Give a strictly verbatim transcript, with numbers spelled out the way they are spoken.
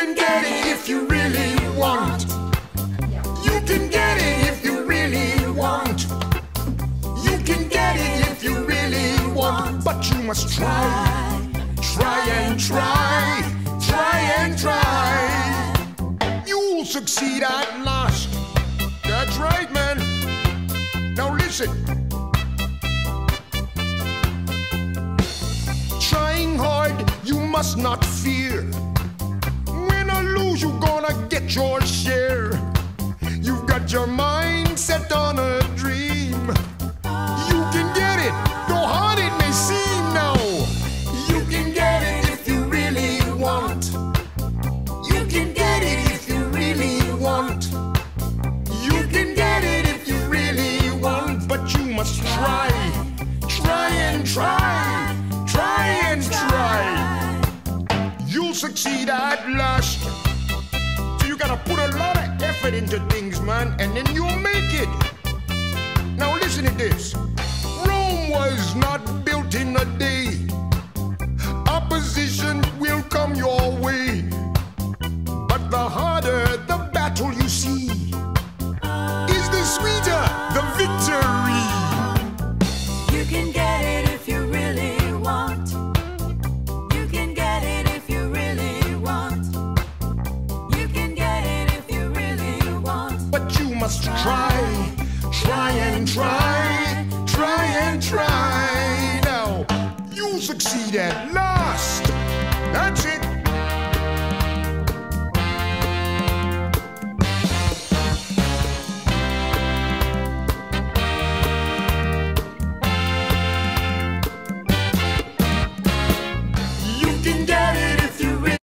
can get it if you really want. You can get it if you really want. You can get it if you really want. But you must try, try and try, try and try. You'll succeed at last. That's right, man. Now listen. Trying hard, you must not fear. Win or lose, you're gonna get your share. You've got your mind set on a dream. You can get it, though hard it may seem now. You can get it if you really want. You can get it if you really want. You can get it if you really want. But you must try, try and try, try and try. You'll succeed at last. So you gotta put a lot of effort into things, man, and then you'll make it. Now listen to this. Rome was not built in a day. Opposition will come your way. But the harder the battle you see, is the sweeter the victory. You can get it if you really want. You can get it if you really want. You can get it if you really want. But you must try, try and try, try and try. Now, you'll succeed at last. That's it.